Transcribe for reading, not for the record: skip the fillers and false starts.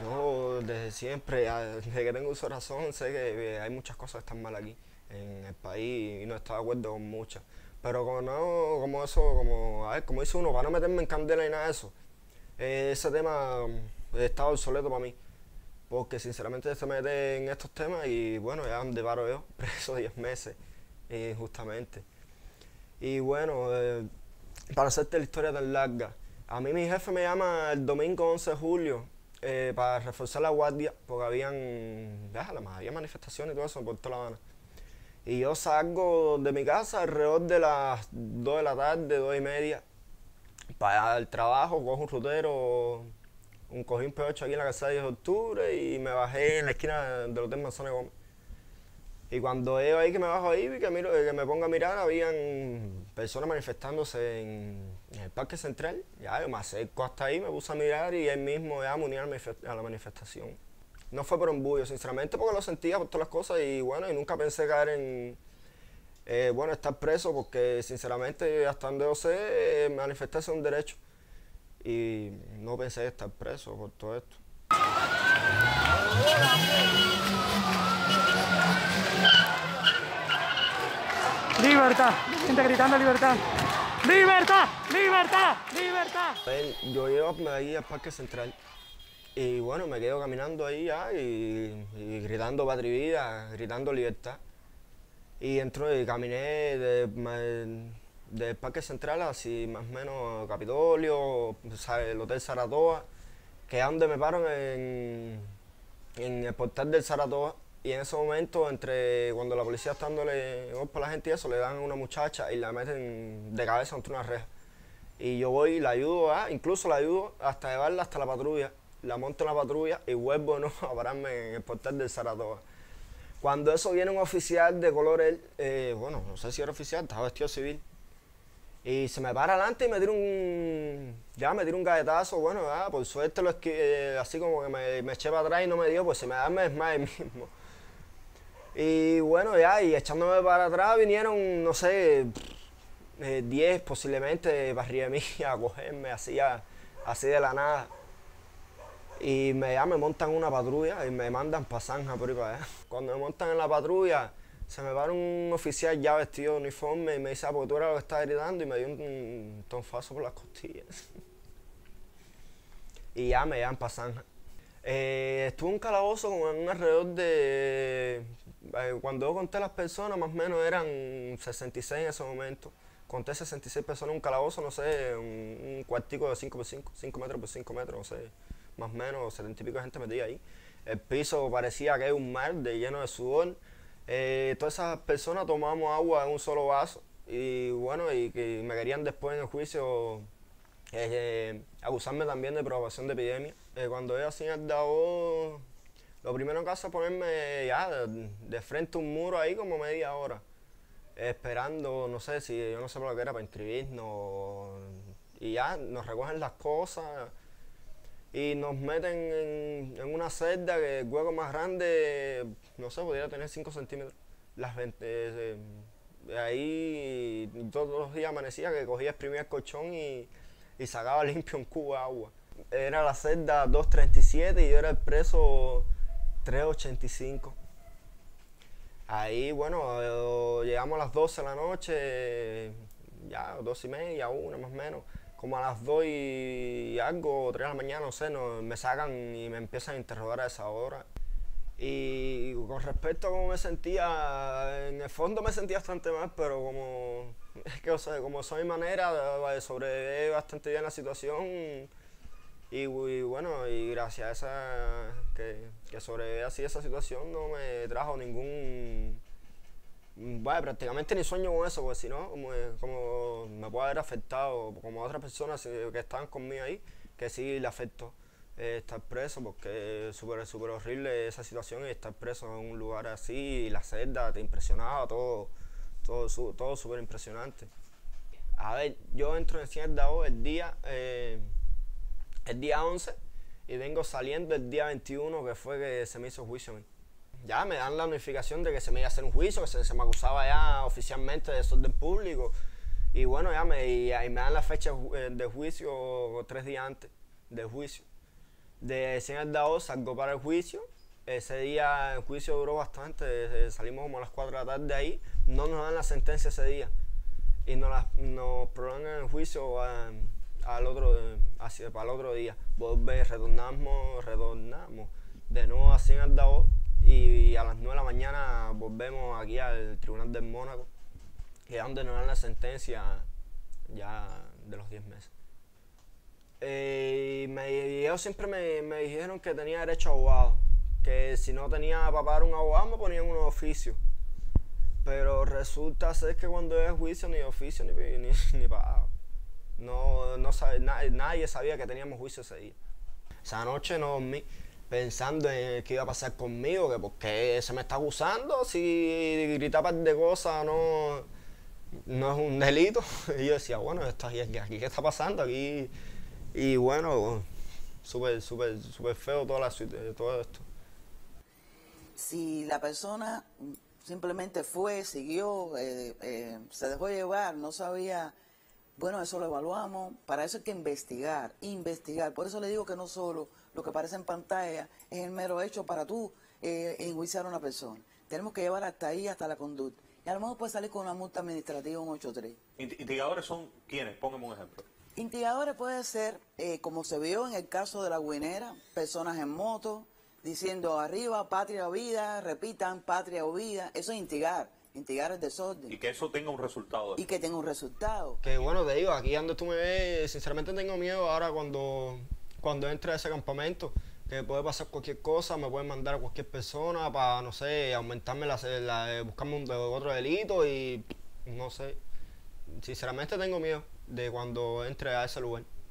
Yo desde siempre, desde que tengo uso de razón, sé que hay muchas cosas que están mal aquí en el país y no estoy de acuerdo con muchas. Pero como no, como eso, como, a ver, como dice uno, para no meterme en candela y nada de eso, ese tema está obsoleto para mí. Porque sinceramente se mete en estos temas y bueno, ya donde paro yo, preso 10 meses, justamente. Y bueno, para hacerte la historia tan larga, a mí mi jefe me llama el domingo 11 de julio para reforzar la guardia, porque había manifestaciones y todo eso por toda La Habana. Y yo salgo de mi casa alrededor de las 2 de la tarde, 2 y media, para el trabajo, cojo un rutero, cogí un P8 aquí en la calzada de 10 de octubre y me bajé en la esquina del Hotel Manzana Gómez. Y cuando veo ahí que me bajo ahí, vi que, que me pongo a mirar, habían personas manifestándose en el Parque Central. Ya, yo me acerco hasta ahí, me puse a mirar y ahí mismo ya me uní a la manifestación. No fue por embullo, sinceramente, porque lo sentía por todas las cosas y bueno, y nunca pensé caer en, bueno, estar preso, porque sinceramente, hasta donde yo sé, manifestarse es un derecho. Y no pensé estar preso por todo esto. Libertad, gente gritando libertad. ¡Libertad! ¡Libertad! ¡Libertad! Yo llego ahí al Parque Central y bueno, me quedo caminando ahí ya y gritando Patria y Vida, gritando libertad. Y entro y caminé del Parque Central así más o menos Capitolio, ¿sabes? El Hotel Saratoga, que es donde me paro en el portal del Saratoga. Y en ese momento, cuando la policía está dándole golpe a la gente y eso, le dan a una muchacha y la meten de cabeza contra una reja. Y yo voy y la ayudo, incluso la ayudo hasta llevarla hasta la patrulla. La monto en la patrulla y vuelvo ¿no? a pararme en el portal del Saratoga. Cuando eso viene un oficial de color, bueno, no sé si era oficial, estaba vestido civil. Y se me para adelante y me tira un galletazo, bueno, por suerte así como que me eché para atrás y no me dio, pues si me da me desmayé mismo. Y bueno, y echándome para atrás vinieron, no sé, 10 posiblemente para arriba de mí a cogerme así de la nada. Y me montan en una patrulla y me mandan para Zanja por ahí para allá. Cuando me montan en la patrulla, se me para un oficial ya vestido de uniforme y me dice, porque tú eras lo que estaba gritando, y me dio un tonfazo por las costillas. Y ya me llevan para Zanja. Estuve en un calabozo con un alrededor de... cuando yo conté las personas, más o menos eran 66 en ese momento. Conté 66 personas en un calabozo, no sé, un cuartico de 5 por 5, 5 metros por 5 metros, no sé, más o menos 70 y pico de gente metida ahí. El piso parecía que era un mar lleno de sudor. Todas esas personas tomamos agua en un solo vaso y bueno, y que me querían después en el juicio acusarme también de provocación de epidemia. Cuando yo hacía el DAO, lo primero que hace es ponerme ya de frente a un muro ahí como media hora, esperando, no sé si yo no sé por lo que era, para inscribirnos. Y ya nos recogen las cosas y nos meten en una celda que el hueco más grande, no sé, podría tener 5 centímetros. Ahí todos los días amanecía que cogía, exprimía el colchón y sacaba limpio un cubo de agua. Era la celda 237 y yo era el preso 385. Ahí, bueno, llegamos a las 12 de la noche, ya 2 y media, 1 más o menos. Como a las 2 y algo, 3 de la mañana, no sé, me sacan y me empiezan a interrogar a esa hora. Y con respecto a cómo me sentía, en el fondo me sentía bastante mal, pero es que, o sea, como soy manera de sobrevivir bastante bien la situación. Y bueno, y gracias a que sobreviví así esa situación, no me trajo bueno, prácticamente ni sueño con eso, porque si no, como me puede haber afectado, como a otras personas que estaban conmigo ahí, que sí le afectó estar preso, porque es súper horrible esa situación y estar preso en un lugar así, y la celda te impresionaba, todo súper impresionante. A ver, yo entro en Ciudad el día 11 y vengo saliendo el día 21, que fue que se me hizo juicio a mí. Ya me dan la notificación de que se me iba a hacer un juicio, que se me acusaba ya oficialmente de desorden público. Y bueno, ahí me dan la fecha de juicio 3 días antes del juicio. De Cienfuegos salgo para el juicio. Ese día el juicio duró bastante, salimos como a las 4 de la tarde ahí. No nos dan la sentencia ese día y nos prolongan el juicio para el otro día. Retornamos de nuevo a Cienfuegos y a las 9 de la mañana volvemos aquí al Tribunal del Mónaco, que es donde nos dan la sentencia ya de los 10 meses. Ellos siempre me dijeron que tenía derecho a abogado, que si no tenía para pagar un abogado me ponían unos oficios. Pero resulta ser que cuando es juicio ni oficio ni pagado. Nadie sabía que teníamos juicio ese día. Esa noche no dormí pensando en qué iba a pasar conmigo, que por qué se me está acusando, si gritar par de cosas no es un delito. Y yo decía, bueno, aquí qué está pasando aquí. Y bueno, súper feo todo esto. Si la persona simplemente siguió, se dejó llevar, no sabía, bueno, eso lo evaluamos. Para eso hay que investigar. Por eso le digo que no solo lo que aparece en pantalla es el mero hecho para tú enjuiciar a una persona. Tenemos que llevar hasta ahí, hasta la conducta. Y a lo mejor puede salir con una multa administrativa, un 8.3. ¿Instigadores son quiénes? Póngame un ejemplo. Instigadores puede ser, como se vio en el caso de la Guinera, personas en moto, diciendo arriba, patria o vida, repitan, patria o vida. Eso es instigar el desorden. Y que eso tenga un resultado. Y que tenga un resultado. Que bueno, te digo, aquí donde tú me ves, sinceramente tengo miedo ahora cuando entre a ese campamento, que puede pasar cualquier cosa, me pueden mandar a cualquier persona para, no sé, aumentarme buscarme otro delito y no sé. Sinceramente tengo miedo de cuando entre a ese lugar.